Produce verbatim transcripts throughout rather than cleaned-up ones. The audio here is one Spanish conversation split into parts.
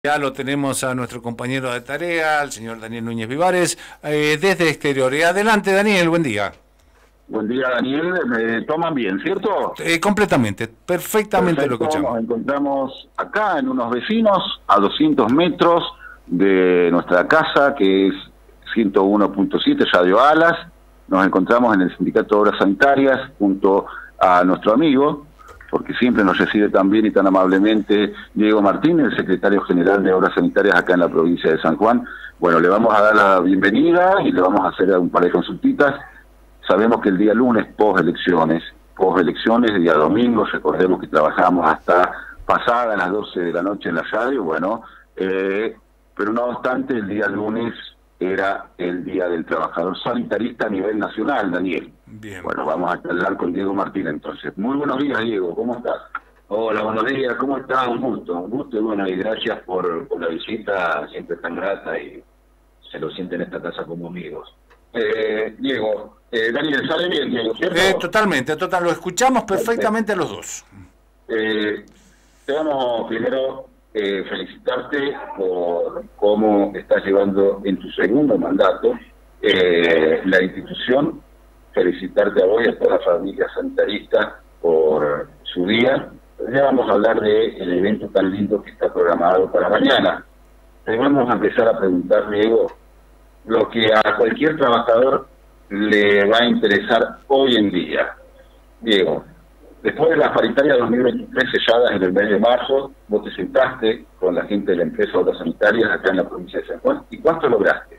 Ya lo tenemos a nuestro compañero de tarea, el señor Daniel Núñez Vivares, eh, desde Exterior. Y adelante, Daniel, buen día. Buen día, Daniel. Me toman bien, ¿cierto? Eh, completamente, perfectamente lo Perfecto. escuchamos. Nos encontramos acá en unos vecinos a doscientos metros de nuestra casa, que es ciento uno punto siete Radio Alas. Nos encontramos en el Sindicato de Obras Sanitarias junto a nuestro amigo, porque siempre nos recibe tan bien y tan amablemente Diego Martínez, el secretario general de Obras Sanitarias acá en la provincia de San Juan. Bueno, le vamos a dar la bienvenida y le vamos a hacer un par de consultitas. Sabemos que el día lunes, post elecciones, post elecciones, el día domingo, recordemos que trabajamos hasta pasadas las doce de la noche en la radio, bueno, eh, pero no obstante, el día lunes era el Día del Trabajador Sanitarista a nivel nacional, Daniel. Bien. Bueno, vamos a hablar con Diego Martín entonces. Muy buenos días, Diego, ¿cómo estás? Hola, buenos días, ¿cómo estás? Un gusto, un gusto y bueno, y gracias por, por la visita, siempre tan grata y se lo sienten en esta casa como amigos. Eh, Diego, eh, Daniel, ¿sale bien, Diego, cierto? Eh, totalmente, total, lo escuchamos perfectamente a los dos. Eh, te vamos primero eh, felicitarte por cómo estás llevando en tu segundo mandato eh, la institución, felicitarte a vos y a toda la familia sanitarista por su día. Ya vamos a hablar del evento tan lindo que está programado para mañana. Te vamos a empezar a preguntar, Diego, lo que a cualquier trabajador le va a interesar hoy en día. Diego, después de las paritarias dos mil veintitrés selladas en el mes de marzo, vos te sentaste con la gente de la empresa Obras Sanitarias acá en la provincia de San Juan. ¿Y cuánto lograste?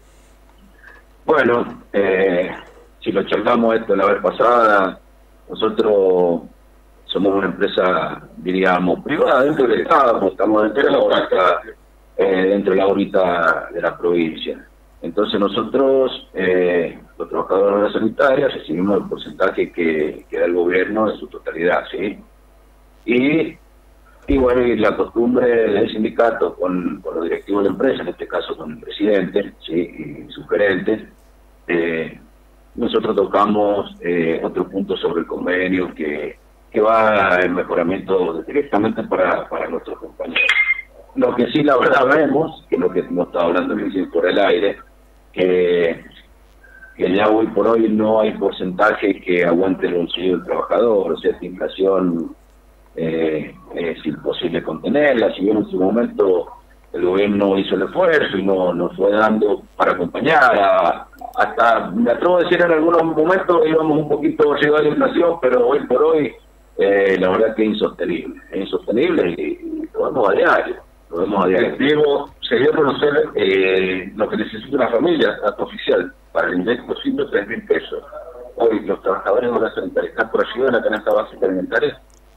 Bueno, eh, si lo charlamos esto la vez pasada, nosotros somos una empresa, diríamos, privada dentro del Estado, pues estamos dentro de la órbita, eh, dentro de la órbita de la provincia. Entonces nosotros, eh, los trabajadores de obras sanitarias, recibimos el porcentaje que, que da el gobierno en su totalidad, ¿sí? Y, y bueno, y la costumbre del sindicato con, con los directivos de la empresa, en este caso con el presidente, ¿sí? Y sus gerentes, eh, nosotros tocamos eh, otro punto sobre el convenio que, que va en mejoramiento directamente para, para nuestros compañeros. Lo que sí, la verdad, vemos, que es lo que hemos estado hablando por el aire, que, que ya hoy por hoy no hay porcentaje que aguante el bolsillo del trabajador. O sea, esta inflación eh, es imposible contenerla. Si bien en su momento el gobierno hizo el esfuerzo y no nos fue dando para acompañar, a, hasta, me atrevo a decir, en algunos momentos íbamos un poquito arriba de la inflación, pero hoy por hoy eh, la verdad que es insostenible, es insostenible y, y lo vemos a diario. Lo vemos a diario. Diego, se dio a conocer eh, lo que necesita una familia, dato oficial, para el indexo ciento tres mil pesos. Hoy los trabajadores de obras sanitarias están por ayuda en la canasta básica alimentaria.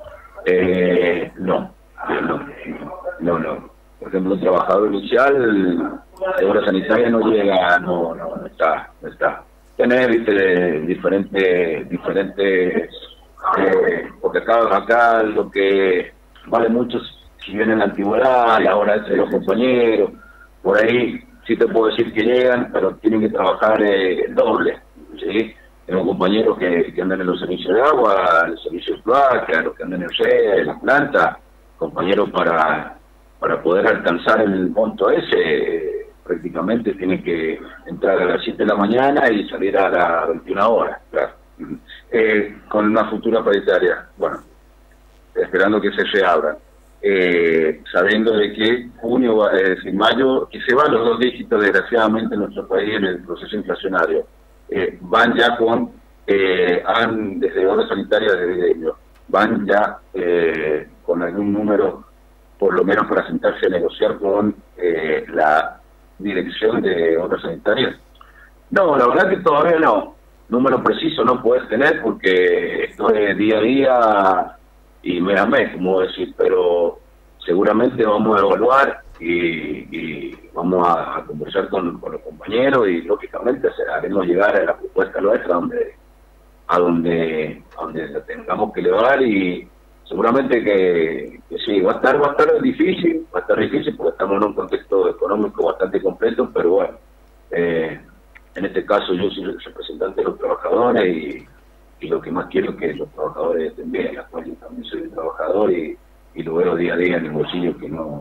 Eh, no, no, no, no. Por ejemplo, un trabajador inicial de obra sanitaria no llega, no, no, no está, no está. Tener, viste, diferentes, diferentes, eh, porque acá, acá lo que vale mucho, si bien en la antigüedad, la hora de los compañeros, por ahí sí te puedo decir que llegan, pero tienen que trabajar eh, doble, ¿sí? Tengo compañeros que, que andan en los servicios de agua, en los servicios de cloaca, los que andan en el R E A, en la planta, compañeros para, para poder alcanzar el monto ese, eh, prácticamente tienen que entrar a las siete de la mañana y salir a las veintiuna horas, claro. Eh, con una futura paritaria, bueno, esperando que se reabran. Eh, sabiendo de que junio, es decir, mayo, que se van los dos dígitos desgraciadamente en nuestro país en el proceso inflacionario, eh, van ya con, eh, han, desde obras sanitarias, desde ellos, van ya eh, con algún número, por lo menos para sentarse a negociar con eh, la dirección de obras sanitarias. No, la verdad que todavía no. Número preciso no puedes tener porque esto es día a día y mes a mes, como decir, pero seguramente vamos a evaluar y, y vamos a, a conversar con, con los compañeros y lógicamente haremos llegar a la propuesta nuestra donde, a donde a donde la tengamos que elevar y seguramente que, que sí, va a estar va a estar difícil, va a estar difícil porque estamos en un contexto económico bastante completo, pero bueno, eh, en este caso yo soy el representante de los trabajadores y y lo que más quiero es que los trabajadores estén bien, la cual yo también soy un trabajador y, y lo veo día a día en el bolsillo que no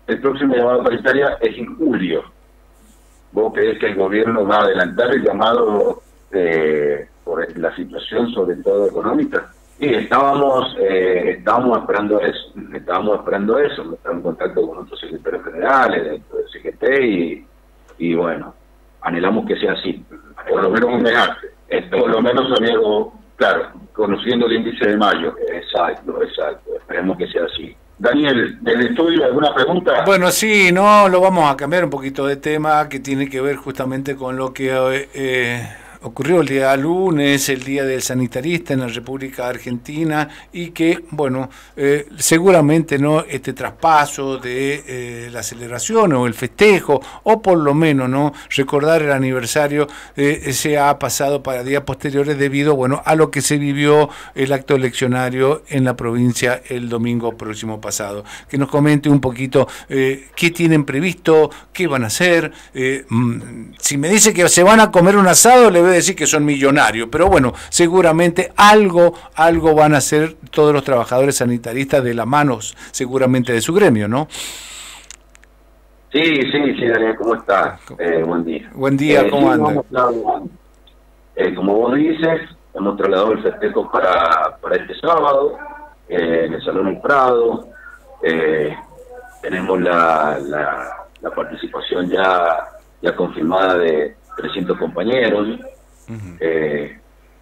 el próximo llamado paritaria es en julio. ¿Vos creés que el gobierno va a adelantar el llamado eh, por la situación, sobre todo económica? Sí, estábamos eh, estábamos esperando eso, estábamos esperando eso, estamos en contacto con otros secretarios generales dentro del C G T y, y bueno, anhelamos que sea así. Por lo menos un megaje. Por lo menos, amigo, claro, conociendo el índice de mayo. Exacto, exacto, esperemos que sea así. Daniel, ¿del estudio alguna pregunta? Bueno, sí, no, lo vamos a cambiar un poquito de tema, que tiene que ver justamente con lo que eh, ocurrió el día lunes, el día del sanitarista en la República Argentina, y que, bueno, eh, seguramente no este traspaso de eh, la celebración o el festejo, o por lo menos no recordar el aniversario, eh, se ha pasado para días posteriores debido, bueno, a lo que se vivió el acto eleccionario en la provincia el domingo próximo pasado. Que nos comente un poquito eh, qué tienen previsto, qué van a hacer. Eh, si me dice que se van a comer un asado, le voy a decir que son millonarios, pero bueno, seguramente algo, algo van a hacer todos los trabajadores sanitaristas de la mano, seguramente de su gremio, ¿no? Sí, sí, sí, Daniel, ¿cómo estás? Eh, buen día. Buen día, eh, ¿cómo sí, anda? Eh, como vos dices, hemos trasladado el festejo para, para este sábado, eh, en el Salón El Prado. Eh, tenemos la, la, la participación ya, ya confirmada de trescientos compañeros. Uh-huh. eh,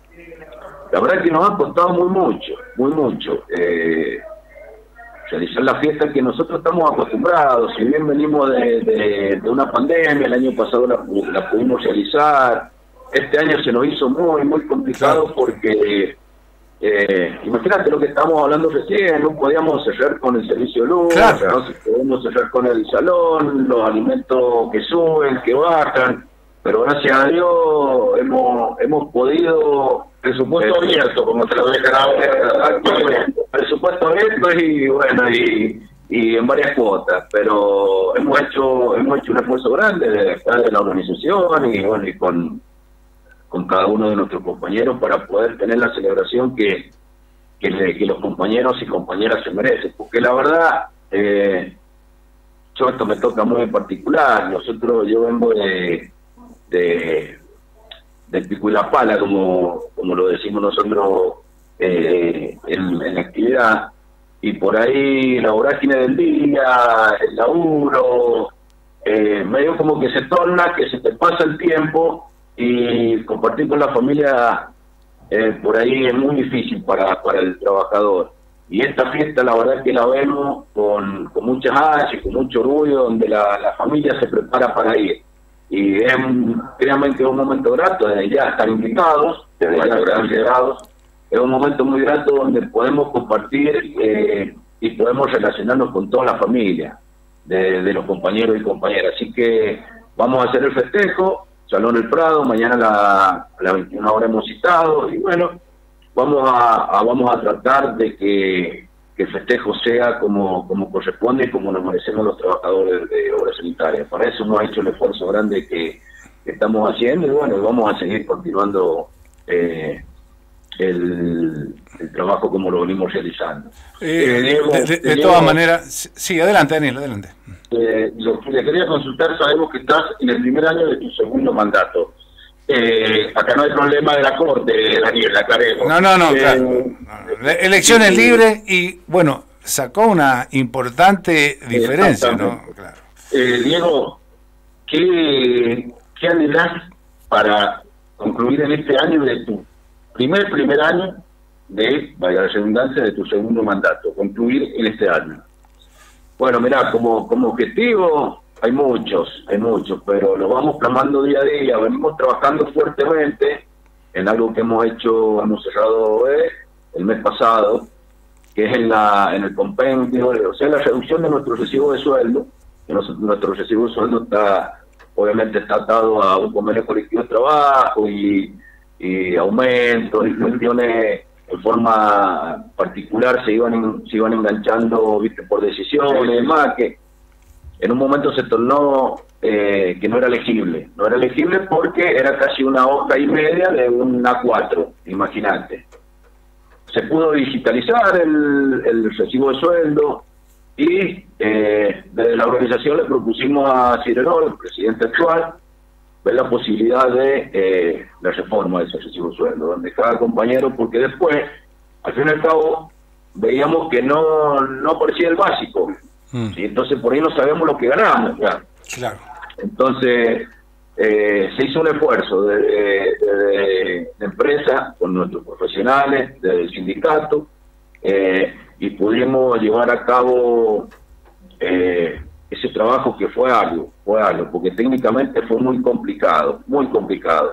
la verdad es que nos ha costado muy mucho, muy mucho. Eh, realizar la fiesta que nosotros estamos acostumbrados, si bien venimos de, de, de una pandemia, el año pasado la, la pudimos realizar, este año se nos hizo muy, muy complicado porque, eh, imagínate lo que estamos hablando recién, no podíamos cerrar con el servicio de luz, claro. No podíamos cerrar con el salón, los alimentos que suben, que bajan, pero gracias a Dios hemos, hemos podido... Presupuesto eh, abierto, como te lo dejan ahora. Presupuesto abierto y bueno, y, y en varias cuotas, pero hemos hecho hemos hecho un esfuerzo grande de, de la organización y bueno, y con, con cada uno de nuestros compañeros para poder tener la celebración que, que, le, que los compañeros y compañeras se merecen, porque la verdad, eh, yo esto me toca muy en particular. Nosotros, yo vengo de... de del pico y la pala, como, como lo decimos nosotros eh, en, en la actividad, y por ahí la vorágine del día, el laburo, eh, medio como que se torna, que se te pasa el tiempo, y compartir con la familia eh, por ahí es muy difícil para, para el trabajador. Y esta fiesta la verdad es que la vemos con, con muchas ansias, con mucho orgullo, donde la, la familia se prepara para ir. Y es realmente un momento grato, desde ya estar invitados, desde ya estar integrados. Es un momento muy grato donde podemos compartir eh, y podemos relacionarnos con toda la familia de, de los compañeros y compañeras. Así que vamos a hacer el festejo, Salón El Prado, mañana a, la, a las veintiuna horas hemos citado, y bueno, vamos a, a, vamos a tratar de que, que el festejo sea como, como corresponde y como nos merecemos los trabajadores de obras sanitarias. Para eso hemos hecho el esfuerzo grande que, que estamos haciendo y bueno, vamos a seguir continuando eh, el, el trabajo como lo venimos realizando. Eh, eh, Diego, de de, de Diego, todas maneras, sí, adelante Daniel, adelante. Eh, lo que le quería consultar, sabemos que estás en el primer año de tu segundo mandato. Eh, acá no hay problema de la Corte, Daniel, aclaremos. No, no, no, eh, claro. Elecciones libres y, bueno, sacó una importante diferencia, ¿no? Claro. Eh, Diego, ¿qué, ¿qué anhelás para concluir en este año de tu primer, primer año de, vaya la redundancia, de tu segundo mandato, concluir en este año? Bueno, mirá, como, como objetivo... Hay muchos, hay muchos, pero lo vamos plasmando día a día. Venimos trabajando fuertemente en algo que hemos hecho, hemos cerrado eh, el mes pasado, que es en la en el compendio, o sea, la reducción de nuestro recibo de sueldo. Que nos, nuestro recibo de sueldo está, obviamente, está atado a un convenio colectivo de trabajo y, y aumentos y cuestiones en forma particular se iban se iban enganchando, viste, por decisiones y demás, que en un momento se tornó eh, que no era legible. No era legible porque era casi una hoja y media de un A cuatro, imagínate. Se pudo digitalizar el, el recibo de sueldo, y eh, desde la organización le propusimos a Cirerol, el presidente actual, ver la posibilidad de eh, la reforma de ese recibo sueldo, donde cada compañero, porque después, al fin y al cabo, veíamos que no, no aparecía el básico, mm. y entonces por ahí no sabemos lo que ganamos. ¿Ya? Claro. Entonces, eh, se hizo un esfuerzo de, de, de, de empresa con nuestros profesionales, del sindicato, eh, y pudimos llevar a cabo eh, ese trabajo que fue algo, fue algo, porque técnicamente fue muy complicado, muy complicado.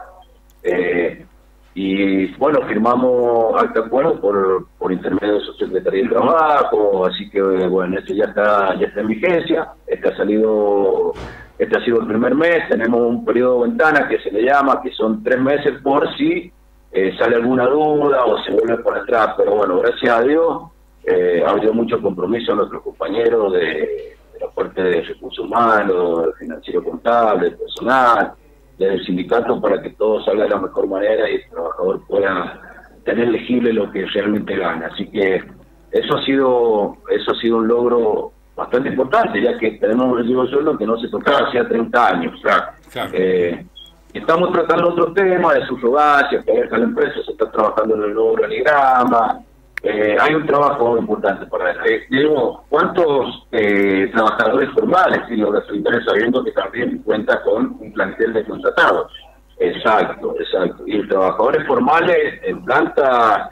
Eh, y bueno, firmamos acta de acuerdo por, por intermedio de su Secretaría de Trabajo, así que bueno, esto ya está, ya está en vigencia, este ha salido, este ha sido el primer mes, tenemos un periodo de ventana que se le llama, que son tres meses por si eh, sale alguna duda o se vuelve por atrás, pero bueno, gracias a Dios, Eh, ha habido mucho compromiso a nuestros compañeros de, de la parte de recursos humanos, del financiero contable, del personal, del sindicato, para que todo salga de la mejor manera y el trabajador pueda tener legible lo que realmente gana. Así que eso ha sido eso ha sido un logro bastante importante, ya que tenemos un recibo de sueldo que no se tocaba hacía treinta años. Claro. Claro. Eh, estamos tratando otros temas de subrogancia, que deja la empresa, se está trabajando en el nuevo organigrama. Eh, hay un trabajo importante para eso. Eh, digo, ¿cuántos eh, trabajadores formales? Y lo que estoy sabiendo que también cuenta con un plantel de contratados. Exacto, exacto. Y los trabajadores formales en planta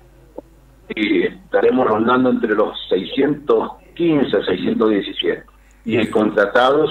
y estaremos rondando entre los seiscientos quince, seiscientos diecisiete. Y en contratados,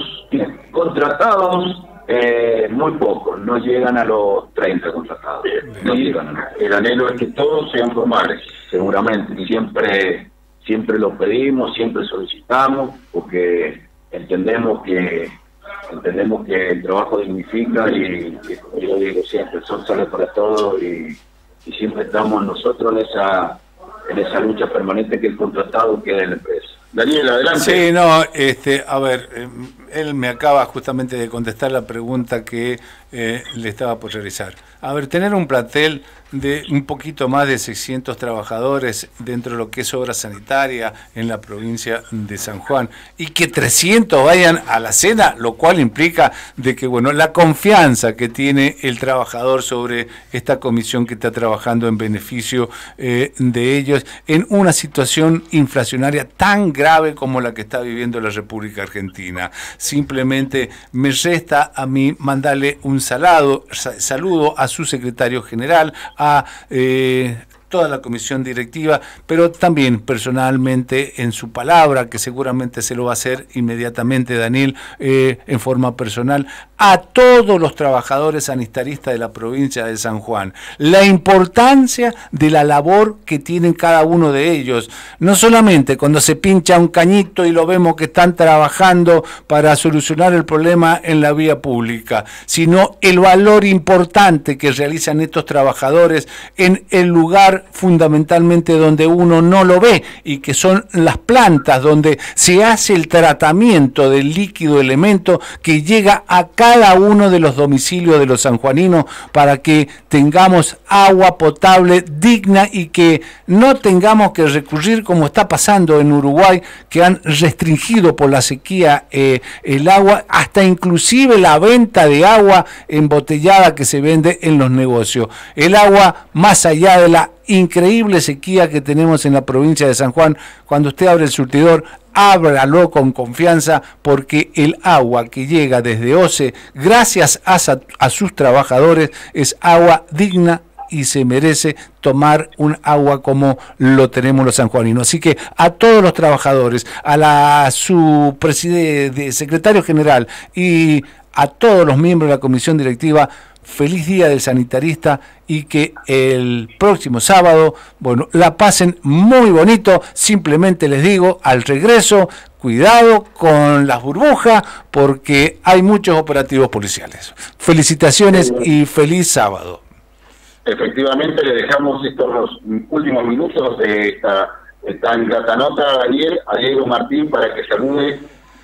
contratados eh, muy pocos, no llegan a los treinta contratados. No llegan. El anhelo es que todos sean formales, seguramente. Y siempre, siempre lo pedimos, siempre solicitamos, porque entendemos que entendemos que el trabajo dignifica y, y como yo digo siempre, el sol sale para todos y, y siempre estamos nosotros en esa en esa lucha permanente que el contratado quede en la empresa. Daniel, adelante. Sí, no, este, a ver, eh, él me acaba justamente de contestar la pregunta que eh, le estaba por realizar. A ver, tener un plantel de un poquito más de seiscientos trabajadores dentro de lo que es obra sanitaria en la provincia de San Juan y que trescientos vayan a la cena, lo cual implica de que, bueno, la confianza que tiene el trabajador sobre esta comisión que está trabajando en beneficio eh, de ellos en una situación inflacionaria tan grave como la que está viviendo la República Argentina. Simplemente me resta a mí mandarle un salado, saludo a su secretario general, a eh, toda la comisión directiva, pero también personalmente en su palabra, que seguramente se lo va a hacer inmediatamente Daniel, eh, en forma personal, a todos los trabajadores sanitaristas de la provincia de San Juan. La importancia de la labor que tienen cada uno de ellos, no solamente cuando se pincha un cañito y lo vemos que están trabajando para solucionar el problema en la vía pública, sino el valor importante que realizan estos trabajadores en el lugar fundamentalmente donde uno no lo ve y que son las plantas donde se hace el tratamiento del líquido elemento que llega a cada uno de los domicilios de los sanjuaninos para que tengamos agua potable digna y que no tengamos que recurrir como está pasando en Uruguay, que han restringido por la sequía eh, el agua, hasta inclusive la venta de agua embotellada que se vende en los negocios. El agua, más allá de la increíble sequía que tenemos en la provincia de San Juan, cuando usted abre el surtidor, ábralo con confianza, porque el agua que llega desde O C E, gracias a, a sus trabajadores, es agua digna y se merece tomar un agua como lo tenemos los sanjuaninos. Así que a todos los trabajadores, a la su presidente, secretario general y a todos los miembros de la comisión directiva, feliz día del sanitarista y que el próximo sábado, bueno, la pasen muy bonito. Simplemente les digo, al regreso, cuidado con las burbujas porque hay muchos operativos policiales. Felicitaciones y feliz sábado. Efectivamente, le dejamos estos últimos minutos de esta, esta grata nota a Daniel, a Diego Martín, para que salude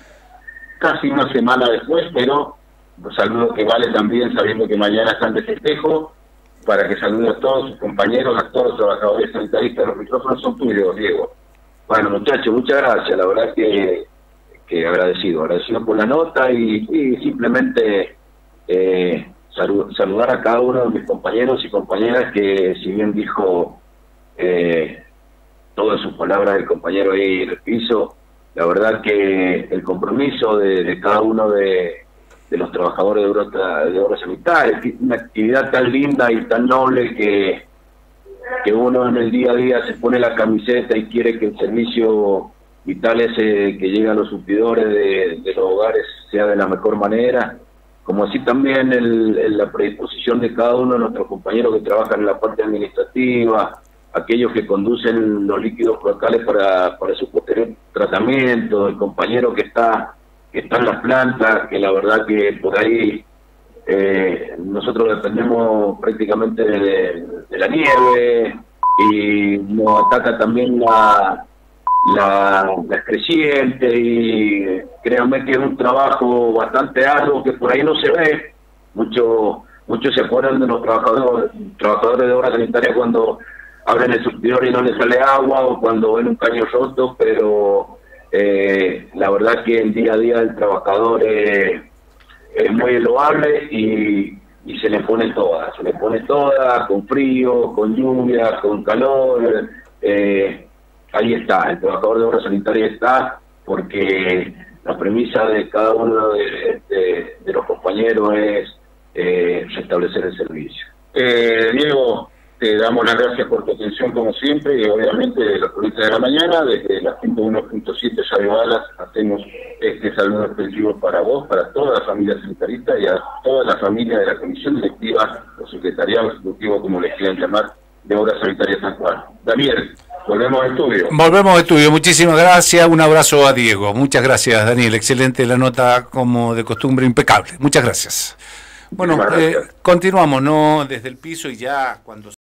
casi una semana después, pero un saludo que vale también sabiendo que mañana están de festejo, para que salude a todos sus compañeros, a todos los trabajadores sanitaristas. Los micrófonos son tuyos, Diego. Bueno, muchachos, muchas gracias. La verdad que, que agradecido, agradecido por la nota y, y simplemente eh, salud, saludar a cada uno de mis compañeros y compañeras que, si bien dijo eh, todas sus palabras el compañero ahí en el piso, la verdad que el compromiso de, de cada uno de, de los trabajadores de obras, de obras sanitarias, que es una actividad tan linda y tan noble que, que uno en el día a día se pone la camiseta y quiere que el servicio vital ese que llega a los surtidores de, de los hogares sea de la mejor manera, como así también el, el, la predisposición de cada uno de nuestros compañeros que trabajan en la parte administrativa, aquellos que conducen los líquidos locales para, para su posterior tratamiento, el compañero que está que está en las plantas, que la verdad que por ahí eh, nosotros dependemos prácticamente de, de la nieve y nos ataca también la, la, la creciente, y créanme que es un trabajo bastante arduo que por ahí no se ve. Muchos muchos se acuerdan de los trabajadores, trabajadores de obras sanitarias cuando abren el surtidor y no les sale agua, o cuando ven un caño roto, pero eh, la verdad que el día a día del trabajador eh, es muy loable y, y se le pone toda, se le pone toda, con frío, con lluvia, con calor, eh, ahí está, el trabajador de obra sanitaria está, porque la premisa de cada uno de, de, de los compañeros es eh, restablecer el servicio. Eh, Diego, te damos las gracias por tu atención como siempre, y obviamente de la Política de la Mañana, desde la ciento uno punto siete Radio Alas, hacemos este saludo extensivo para vos, para toda la familia sanitarista y a toda la familia de la Comisión Directiva o Secretariado Ejecutivo, como les quieran llamar, de Obras Sanitarias San Juan. Daniel, volvemos al estudio. Volvemos al estudio, muchísimas gracias, un abrazo a Diego. Muchas gracias, Daniel, excelente la nota, como de costumbre, impecable. Muchas gracias. Bueno, eh, continuamos, ¿no? Desde el piso, y ya cuando